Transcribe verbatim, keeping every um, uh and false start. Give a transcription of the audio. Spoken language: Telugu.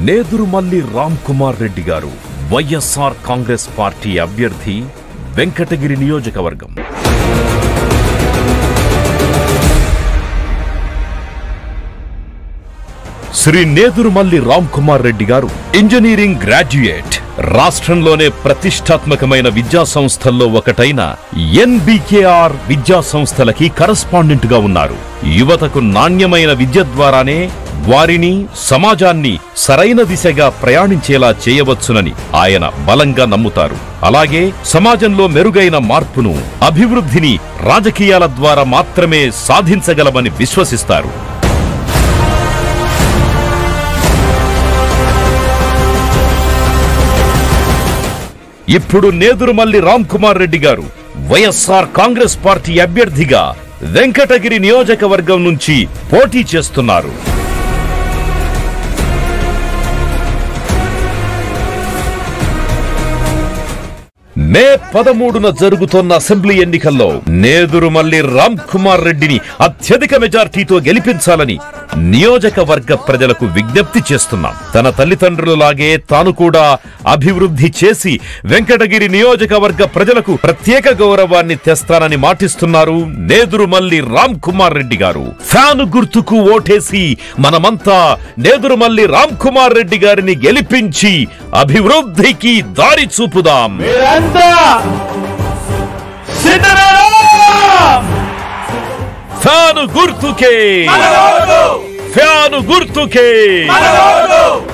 నేదురుమల్లి రామ్ కుమార్ రెడ్డి గారు వైఎస్ఆర్ కాంగ్రెస్ పార్టీ అభ్యర్థి, వెంకటగిరి నియోజకవర్గం. శ్రీ నేదురుమల్లి రామ్ కుమార్ రెడ్డి గారు ఇంజనీరింగ్ గ్రాడ్యుయేట్. రాష్ట్రంలోనే ప్రతిష్టాత్మకమైన విద్యా సంస్థల్లో ఒకటైన ఎన్బికేఆర్ విద్యా సంస్థలకి కరస్పాండెంట్ గా ఉన్నారు. యువతకు నాణ్యమైన విద్య ద్వారానే వారిని, సమాజాన్ని సరైన దిశగా ప్రయాణించేలా చేయవచ్చునని ఆయన బలంగా నమ్ముతారు. అలాగే సమాజంలో మెరుగైన మార్పును, అభివృద్ధిని రాజకీయాల ద్వారా మాత్రమే సాధించగలమని విశ్వసిస్తారు. ఇప్పుడు నేదురుమల్లి రామ్ కుమార్ రెడ్డి గారు వైఎస్ఆర్ కాంగ్రెస్ పార్టీ అభ్యర్థిగా వెంకటగిరి నియోజకవర్గం నుంచి పోటీ చేస్తున్నారు. మే పదమూడున జరుగుతున్న అసెంబ్లీ ఎన్నికల్లో నేదురుమల్లి రామ్ కుమార్ రెడ్డిని అత్యధిక మెజార్టీతో గెలిపించాలని నియోజకవర్గ ప్రజలకు విజ్ఞప్తి చేస్తున్నాం. తన తల్లిదండ్రులలాగే తాను కూడా అభివృద్ధి చేసి వెంకటగిరి నియోజకవర్గ ప్రజలకు ప్రత్యేక గౌరవాన్ని తెస్తానని మాటిస్తున్నారు నేదురుమల్లి రామ్ కుమార్ రెడ్డి గారు. ఫ్యాను గుర్తుకు ఓటేసి మనమంతా నేదురుమల్లి రామ్ కుమార్ రెడ్డి గారిని గెలిపించి అభివృద్ధికి దారి చూపుదాం. ఫ్యాను గుర్తుకే, ఫ్యాను గుర్తుకే.